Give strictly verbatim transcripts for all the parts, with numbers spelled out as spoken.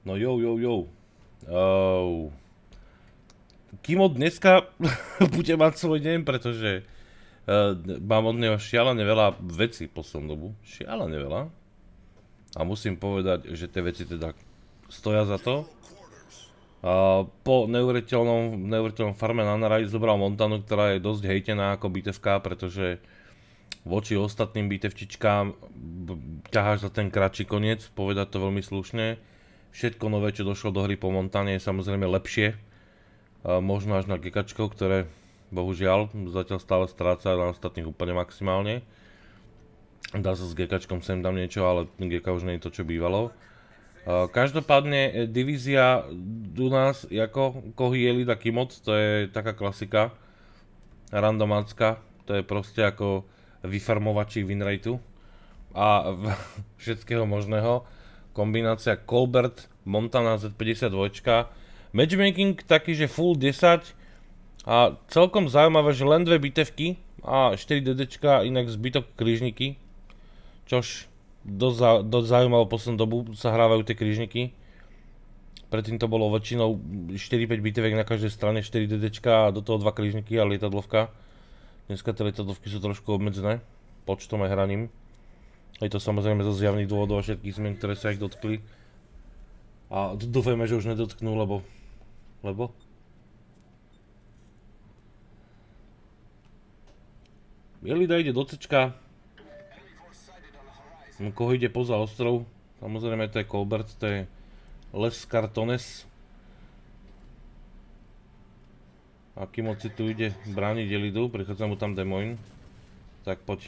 No jo, jo, jo. Uh, Kimo dneska bude mať svoj deň, pretože uh, mám od neho šialene veľa vecí po poslednú dobu. Šialene veľa. A musím povedať, že tie veci teda stoja za to. Uh, po neuveriteľnom, neuveriteľnom farme na Naraj zobral Montanu, ktorá je dosť hejtená ako bitevka, pretože voči ostatným bitevčičkám ťaháš za ten kratší koniec, povedať to veľmi slušne. Všetko nové, čo došlo do hry po Montane, je samozrejme lepšie. Uh, možno až na gekačkov, ktoré bohužiaľ zatiaľ stále stráca na ostatných úplne maximálne. Dá sa s gekačkom sem dám niečo, ale geka už nie je to, čo bývalo. Uh, každopádne divízia u nás ako Kohy Elite a Kimot, to je taká klasika randomácka, to je proste ako vyfarmovačí winrateu a všetkého možného. Kombinácia Colbert, Montana zet päťdesiatdva, matchmaking taký, že full desať a celkom zaujímavé, že len dve bitevky a štyri DDčka, inak zbytok krížniky, čož dosť, dosť zaujímavé poslednú dobu sa hrávajú tie krížniky. Predtým to bolo väčšinou štyri päť bitevek na každej strane, štyri DDčka a do toho dva krížniky a lietadlovka. Dneska tie lietadlovky sú trošku obmedzené počtom aj hraním. Je to samozrejme zo zjavných dôvodov a všetkých zmien, ktoré sa ich dotkli. A dúfajme, že už nedotknú, lebo... Lebo? Elida ide do C-čka. Koho ide poza ostrov. Samozrejme to je Colbert, to je Les Cartones. A Kimot si tu ide brániť Elidu, prichádza mu tam Des Moines. Tak poď.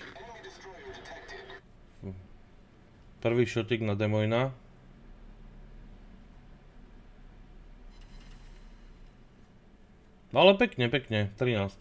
Prvý šotik na Des Moines. No ale pekne, pekne, trinásť.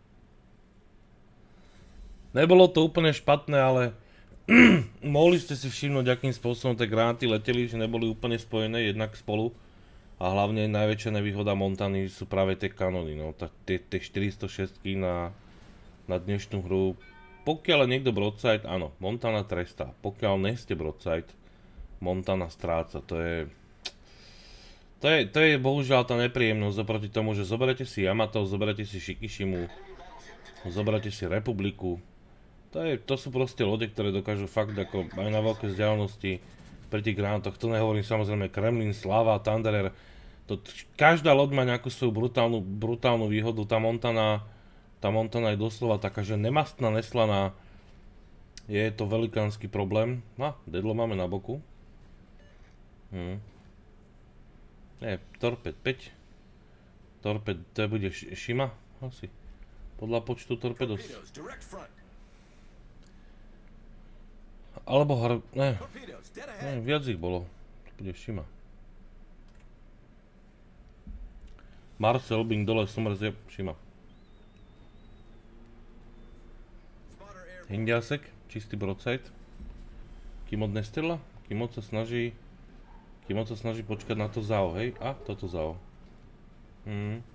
Nebolo to úplne špatné, ale mohli ste si všimnúť, akým spôsobom tie granáty leteli, že neboli úplne spojené jednak spolu. A hlavne najväčšia nevýhoda Montany sú práve tie kanóny, no. Tie štyristošesť na, na dnešnú hru. Pokiaľ je niekto broadside, áno, Montana trestá. Pokiaľ nie ste broadside, Montana stráca. To je... To je, to je bohužiaľ tá nepríjemnosť oproti tomu, že zoberete si Yamato, zoberete si Shikishimu, zoberete si Republiku. To, je, to sú proste lode, ktoré dokážu fakt ako aj na veľké vzdialenosti pri tých granátoch. To nehovorím samozrejme Kremlin, Slava, Thunderer. To, každá loď má nejakú svoju brutálnu, brutálnu výhodu. Tá Montana, tá Montana je doslova taká, že nemastná, neslaná. Je to velikánsky problém. No, Dedlo máme na boku. Hm. Nie, Torped päť. Torped, to bude Shima? Asi. Podľa počtu torpedos. Alebo har... Ne. Ne, viac ich bolo. To bude Shima. Marcel, Bing dole, Summers je Shima. Hindiasek, čistý broadside. Kimot nestrela? Kimot sa snaží... Kimot sa snaží počkať na to Zao, hej? A, toto Zao. Hm.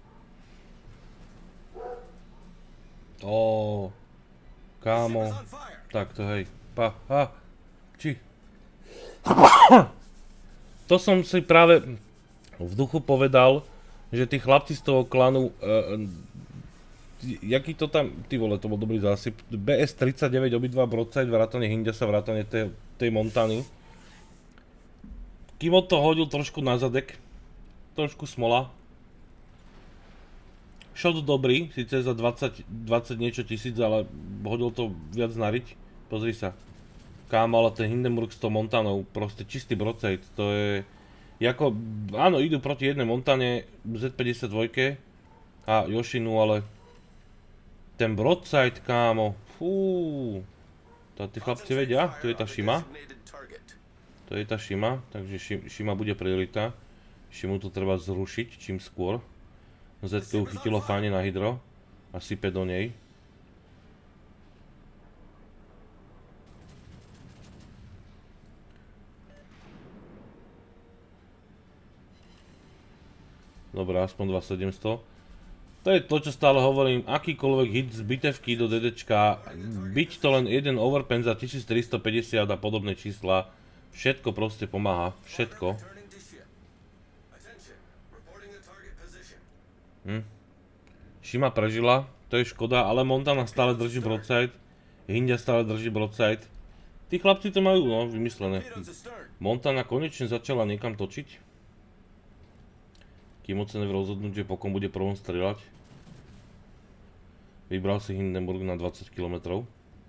Ó, kámo. Takto, hej. Pa, ha. Či. To som si práve v duchu povedal, že tí chlapci z toho klanu... Uh, jaký to tam... Ty vole, to bol dobrý zásyp. bé es tridsaťdeväť, obidva broadside, vrátane Hindiasa, vrátane tej, tej Montany. Kimot to hodil trošku na zadek, trošku smola. Shot dobrý, síce za dvadsať, dvadsať niečo tisíc, ale hodil to viac nariť. Pozri sa. Kámo, ale ten Hindenburg s tou Montanou, proste čistý broadside, to je... Jako, áno, idú proti jednej Montane, zet päťdesiatdva a Yoshinu, ale... Ten broadside, kámo, fúúú. To tí chlapci vedia, tu je tá Shima. To je tá Shima, takže Shima bude priorita. Shimu to treba zrušiť čím skôr. Zetko uchytilo fáne na hydro a sype do nej. Dobre, aspoň dva sedemsto. To je to, čo stále hovorím, akýkoľvek hit z bitevky do DDčka, byť to len jeden overpen za tisíctristopäťdesiat a podobné čísla, všetko proste pomáha, všetko. Hm. Shima prežila, to je škoda, ale Montana stále drží broadside. Hindia stále drží broadside. Tí chlapci to majú, no, vymyslené. Montana konečne začala niekam točiť. Kým moc sa nevie rozhodnúť, že po kom bude prvom strieľať. Vybral si Hindenburg na dvadsať kilometrov.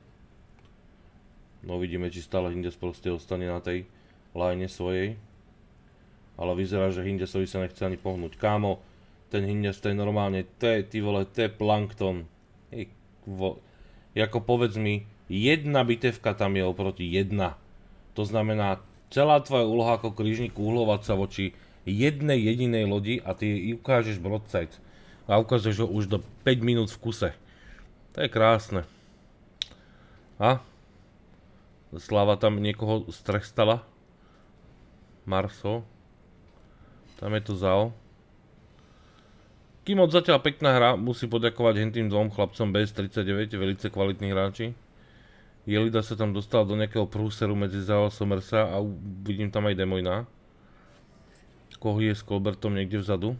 No vidíme, či stále Hindes proste ostane na tej line svojej. Ale vyzerá, že Hindesovi sa nechce ani pohnúť. Kámo, ten Hindes to je normálne, to je, ty vole, to je plankton. Hej, vo... Jako povedz mi, jedna bitevka tam je oproti jedna. To znamená, celá tvoja úloha ako krížnik uhlovať sa voči jednej jedinej lodi a ty jej ukážeš broadside. A ukážeš ho už do päť minút v kuse. To je krásne. A? Slava tam niekoho strestala. Marso. Tam je to Zao. Kým od zatiaľ pekná hra, musí poďakovať hentým dvom chlapcom bé es tridsaťdeväť, velice kvalitní hráči. Jelida sa tam dostal do nejakého prúseru medzi Zao a Somersa a vidím tam aj Demojna. Kohy je s Colbertom niekde vzadu.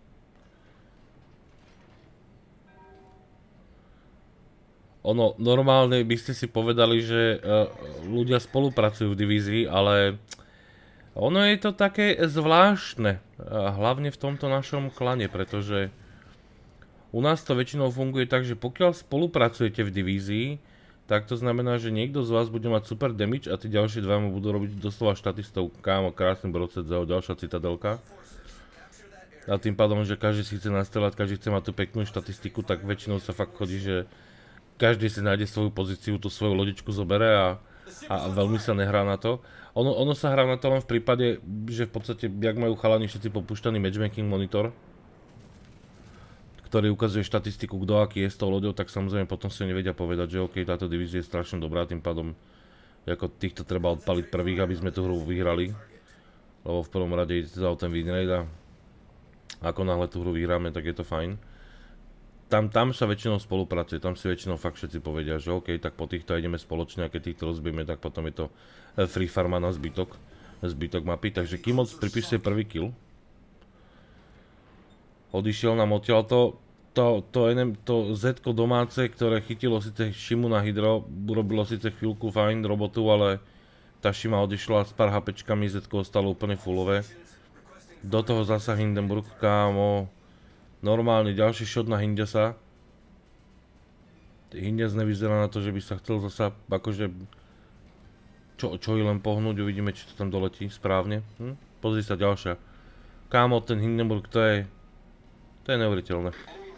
Ono, normálne by ste si povedali, že uh, ľudia spolupracujú v divízii, ale ono je to také zvláštne, hlavne v tomto našom klane, pretože u nás to väčšinou funguje tak, že pokiaľ spolupracujete v divízii, tak to znamená, že niekto z vás bude mať super damage a tí ďalšie dva mu budú robiť doslova štatistov. Kámo, krásny broadside, ďalšia citadelka. A tým pádom, že každý si chce nastrelať, každý chce mať tú peknú štatistiku, tak väčšinou sa fakt chodí, že každý si nájde svoju pozíciu, tú svoju lodičku zobere a, a veľmi sa nehrá na to. Ono, ono sa hrá na to len v prípade, že v podstate, jak majú chalani všetci popúšťaný matchmaking monitor, ktorý ukazuje štatistiku, kto aký je s tou loďou, tak samozrejme potom si nevedia povedať, že OK, táto divízia je strašne dobrá, tým pádom ako týchto treba odpaliť prvých, aby sme tú hru vyhrali. Lebo v prvom rade idete za ten win rate a ako náhle tú hru vyhráme, tak je to fajn. Tam, tam sa väčšinou spolupracuje, tam si väčšinou fakt všetci povedia, že OK, tak po týchto ideme spoločne a keď týchto rozbijeme, tak potom je to free farma na zbytok, zbytok mapy. Takže Kimoc pripíše prvý kill. Odišiel nám odtiaľto, to, to, to, to Z-ko domáce, ktoré chytilo síce Shimu na hydro, urobilo síce chvíľku fajn robotu, ale tá Shima odišla s pár HPčkami, Z-ko ostalo úplne fullové. Do toho zasa Hindenburg, kámo. Normálne ďalší shot na Hindesa. Hindes nevyzerá na to, že by sa chcel zasa akože čo, čo i len pohnúť, uvidíme, či to tam doletí správne. Hm? Pozri sa ďalšia. Kámo, ten Hindenburg, to je to je neuveriteľné.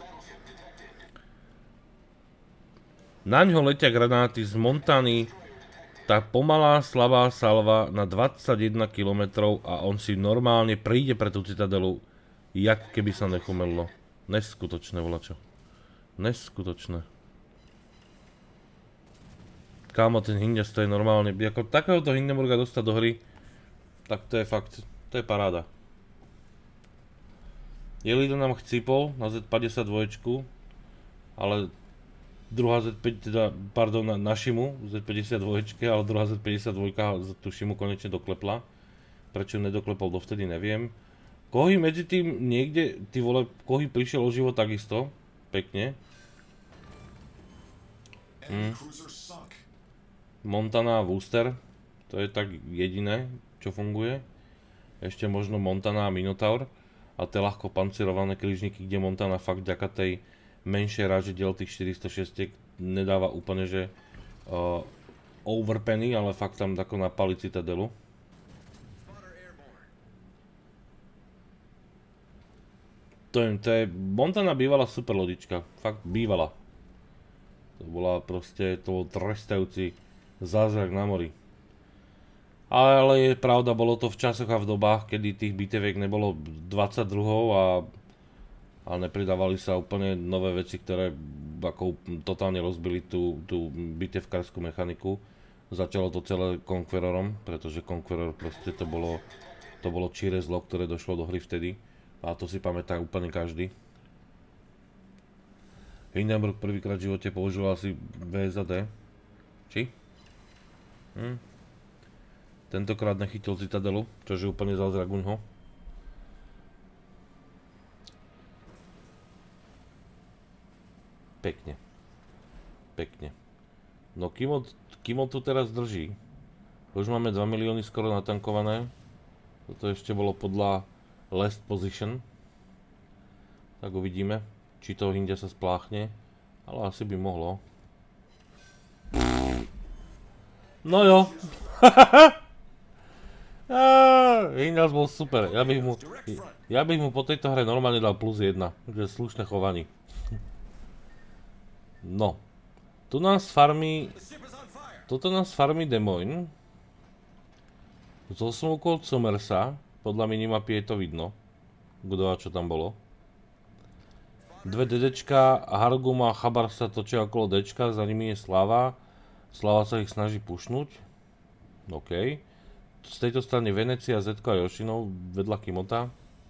Naňho letia granáty z Montany, tá pomalá slabá salva na dvadsaťjeden kilometrov a on si normálne príde pre tú citadelu, jak keby sa nechumelilo. Neskutočné, volačo. Neskutočné. Kámo, ten Hindes, to je normálne, ako takéhoto Hindenburga dostať do hry, tak to je fakt, to je paráda. Jelida nám chcípol na zet päťdesiatdva, ale druhá zet päť, teda, pardon, na, na Shimu, zet päťdesiatdva, ale druhá zet päťdesiatdva tú Shimu konečne doklepla. Prečo nedoklepol dovtedy, neviem. Kohy medzi tým niekde, ty vole, Kohy prišiel o život takisto, pekne. Hm. Montana a Wooster, to je tak jediné, čo funguje. Ešte možno Montana a Minotaur. A tie ľahko pancirované krížniky, kde Montana fakt vďaka tej menšej ráže diel tých štyristošesť nedáva úplne, že uh, overpenny, ale fakt tam tako napali citadelu. To je, to je, Montana bývala super lodička, fakt bývala. To bola proste, to bol trestajúci zázrak na mori. Ale je pravda, bolo to v časoch a v dobách, kedy tých biteviek nebolo dvadsaťdva a, a nepridávali sa úplne nové veci, ktoré ako totálne rozbili tú, tú bitevkárskú mechaniku. Začalo to celé Conquerorom, pretože Conqueror proste to bolo, to bolo číre zlo, ktoré došlo do hry vtedy. A to si pamätá úplne každý. Hindenburg prvýkrát v živote použil asi vé es á dé. Či? Hm. Tentokrát nechytil citadelu, čo je úplne zázrak uňho. Pekne. Pekne. No kým on, kým on tu teraz drží, už máme dva milióny skoro natankované. Toto ešte bolo podľa last position. Tak uvidíme, či to India sa spláchne. Ale asi by mohlo. No jo. India bol super. Ja bych mu, ja bych mu po tejto hre normálne dal plus jedna. Takže slušné chovanie. No. Tu nás farmí... Toto nás farmí Des Moines. Zol som okolo Somersa. Podľa minimapy je to vidno. Kto a čo tam bolo. Dve DDčka, Hargum a Chabar sa točia okolo Dčka, za nimi je Slava. Slava sa ich snaží pušnúť. OK. Z tejto strany Venecia, Zetko a Yoshino, vedľa Kimota.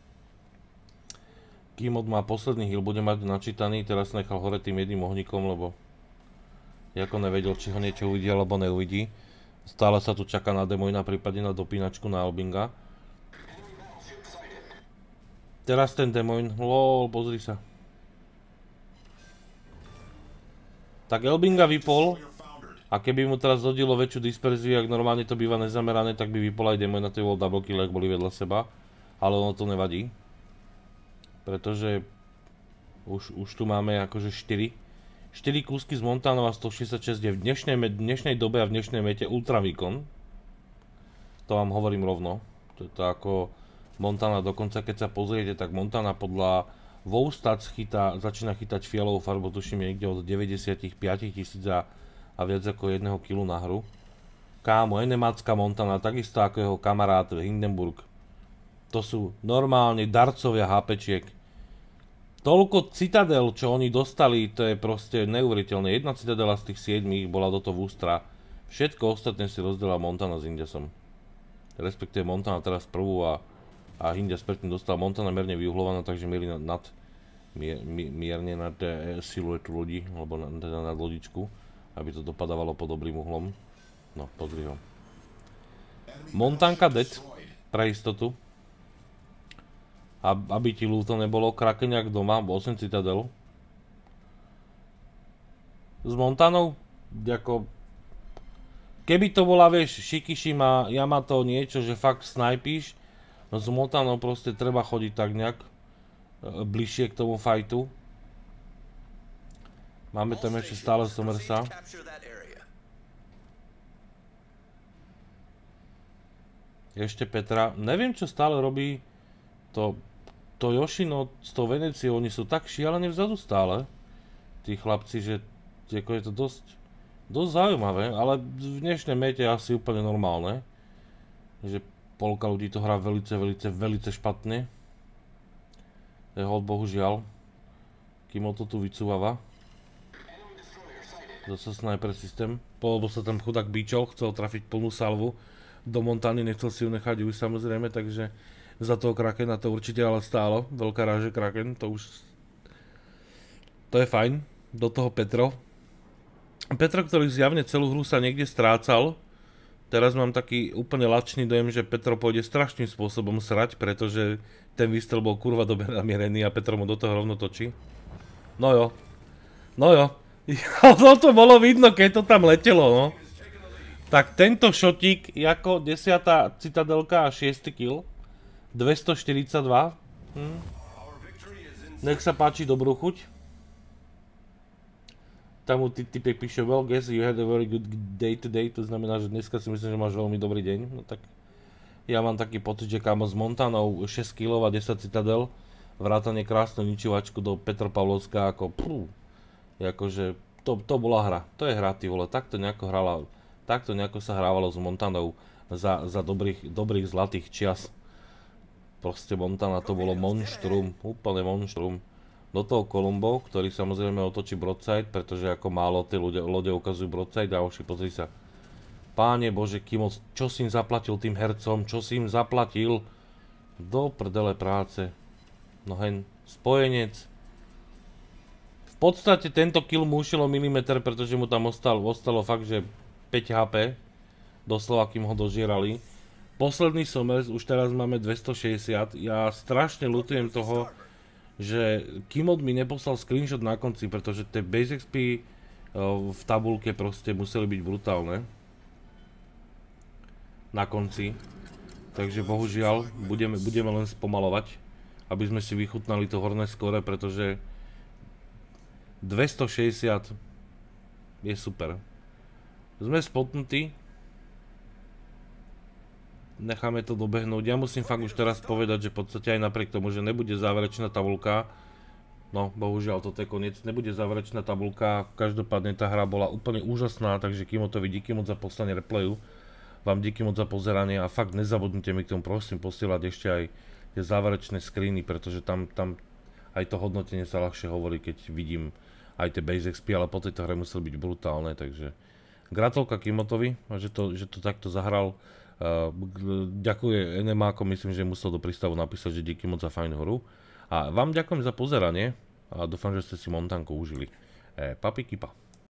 Kimot má posledný heal, bude mať načítaný, teraz nechal hore tým jedným ohníkom, lebo ako nevedel, či ho niečo uvidí alebo neuvidí. Stále sa tu čaká na Des Moines, prípadne na dopínačku na Elbinga. Teraz ten Des Moines, lol, pozri sa. Tak Elbinga vypol a keby mu teraz hodilo väčšiu disperziu, ak normálne to býva nezamerané, tak by vypol aj Des Moines, na to bol double kill, ak boli vedľa seba. Ale ono to nevadí. Pretože už, už tu máme akože štyri. štyri kúsky z Montanova stošesťdesiatšesť je v dnešnej, dnešnej dobe a v dnešnej mete ultra výkon. To vám hovorím rovno. To je to ako Montana, dokonca keď sa pozriete, tak Montana podľa WoW Stats chytá, začína chytať fialovú farbu, tuším niekde od deväťdesiatpäť tisíc a, a viac ako jedného kilu na hru. Kámo, enemácka Montana, takisto ako jeho kamarát Hindenburg. To sú normálne darcovia HPčiek. Toľko citadel, čo oni dostali, to je proste neuveriteľné. Jedna citadela z tých siedmých bola do toho Vústra. Všetko ostatné si rozdelila Montana s Indiasom. Respektíve Montana teraz prvú a, a Indias predtým dostal. Montana mierne vyuhlovaná, takže mieli nad, nad, mier, mierne nad e, siluetu lodi, alebo na, teda nad lodičku, aby to dopadávalo pod dobrým uhlom. No, pozri ho. Montanka dead, pre istotu. Aby ti ľúto nebolo, Krakeniak doma, osem citadel. S Montanou, ako... Keby to bola, vieš, Shikishima, Yamato, niečo, že fakt snajpíš, no s Montanou proste treba chodiť tak nejak bližšie k tomu fajtu. Máme tam ešte stále Somersa. Ešte Petra. Neviem, čo stále robí to... To Yoshino s tou Veneciou, oni sú tak šialene vzadu stále, tí chlapci, že je to dosť, dosť zaujímavé, ale v dnešnej mete je asi úplne normálne, že polka ľudí to hrá velice, velice, velice špatne. Je hod, bohužiaľ, kým o to tu vycúvava. Zase sniper systém, lebo sa tam chudák bíčol, chcel trafiť plnú salvu do Montany, nechcel si ju nechať ujsť samozrejme, takže za toho Krakena to určite ale stálo. Veľká ráže Kraken, to už... To je fajn. Do toho Petro. Petro, ktorý zjavne celú hru sa niekde strácal. Teraz mám taký úplne lačný dojem, že Petro pôjde strašným spôsobom srať, pretože ten výstrel bol kurva dobre namierený a Petro mu do toho rovno točí. No jo. No jo. No to bolo vidno, keď to tam letelo, no. Tak tento šotík, ako desiata citadelka a šiesty kill. dvestoštyridsaťdva. Hm. Nech sa páči, dobrú chuť. Tam mu typek píše, well guess you had a very good day today, to znamená, že dneska si myslím, že máš veľmi dobrý deň. No tak ja mám taký pocit, že kámo s Montanou šesť kilov a desať citadel, vrátane krásnu ničivačku do Petropavlovska, ako pú, akože to, to bola hra, to je hra, ty vole, takto nejako hrala, takto nejako sa hrávalo s Montanou za, za dobrých, dobrých zlatých čias. Proste Montana to bolo monštrum, úplne monštrum. Do toho Colombo, ktorý samozrejme otočí broadside, pretože ako málo tie ľudia, lode ukazujú broadside a oši, pozri sa. Páne Bože, Kimo, čo si im zaplatil tým hercom, čo si im zaplatil? Do prdele práce. No hen, spojenec. V podstate tento kill mu ušilo milimeter, pretože mu tam ostalo, ostalo fakt, že päť há pé. Doslova, kým ho dožierali. Posledný Somers, už teraz máme dvestošesťdesiat, ja strašne ľutujem toho, že Kimod mi neposlal screenshot na konci, pretože tie base X P v tabulke proste museli byť brutálne. Na konci. Takže bohužiaľ, budeme, budeme len spomalovať, aby sme si vychutnali to horné skóre, pretože dvestošesťdesiat je super. Sme spotnutí. Necháme to dobehnúť. Ja musím fakt už teraz povedať, že v podstate aj napriek tomu, že nebude záverečná tabuľka, no bohužiaľ toto je koniec, nebude záverečná tabuľka, každopádne tá hra bola úplne úžasná, takže Kimotovi díky moc za poslanie replayu, vám díky moc za pozeranie a fakt nezabudnite mi k tomu prosím posielať ešte aj tie záverečné screeny, pretože tam, tam aj to hodnotenie sa ľahšie hovorí, keď vidím aj tie base X P, ale po tejto hre museli byť brutálne, takže gratulka Kimotovi, že to, že to takto zahral. Uh, ďakuje enemáko, myslím, že musel do prístavu napísať, že díky moc za fajn hru. A vám ďakujem za pozeranie a dúfam, že ste si montánko užili. E, papi kipa.